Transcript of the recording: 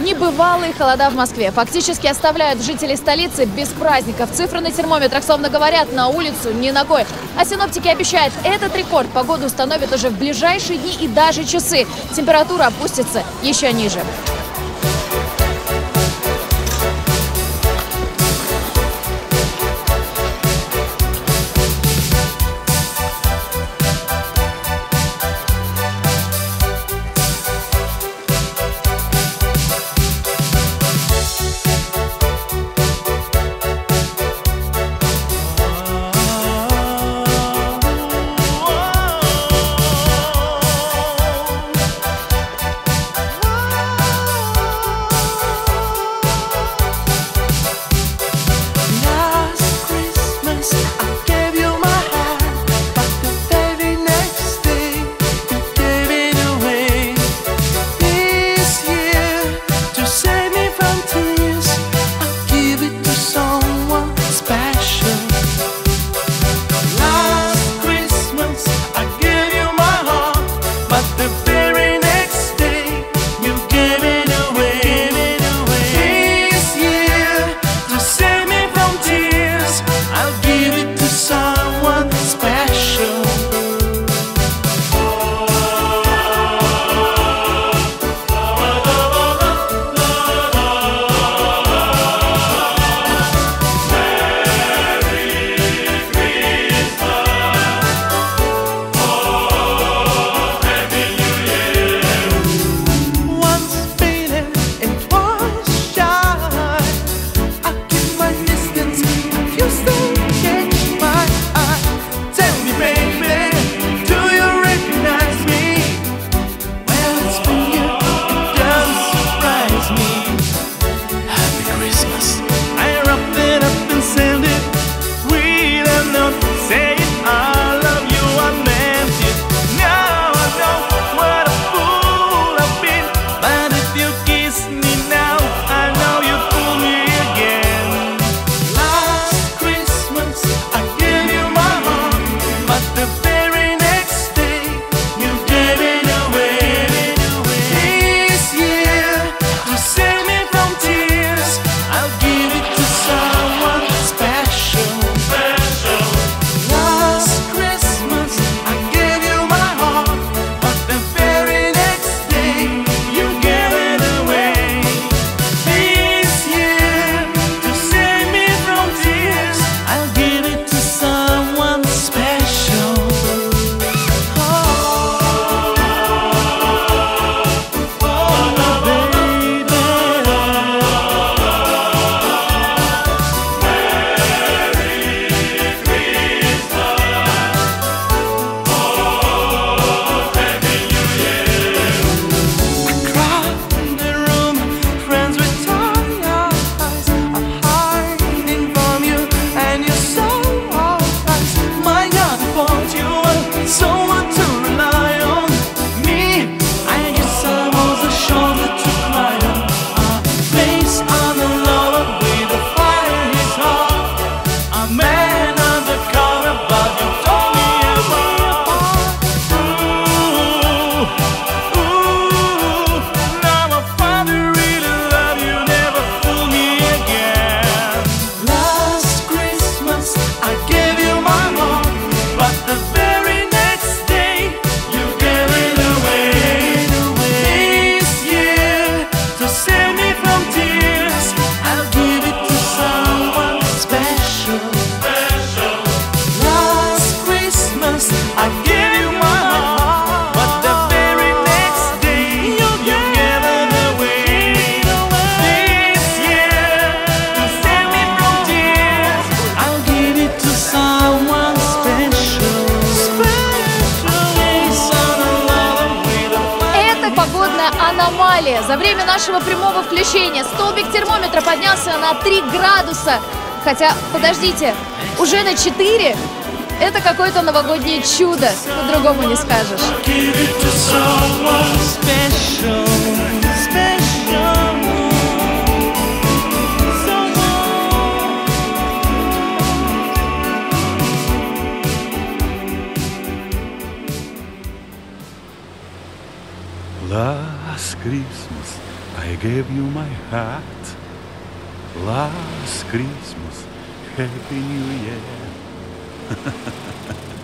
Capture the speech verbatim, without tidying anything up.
Небывалые холода в Москве фактически оставляют жителей столицы без праздников. Цифры на термометрах словно говорят: на улицу ни ногой. А синоптики обещают, этот рекорд погоду установят уже в ближайшие дни и даже часы. Температура опустится еще ниже. Аномалия. За время нашего прямого включения столбик термометра поднялся на три градуса. Хотя, подождите, уже на четыре? Это какое-то новогоднее чудо, по-другому не скажешь. La Last Christmas I gave you my heart. Last Christmas, Happy New Year.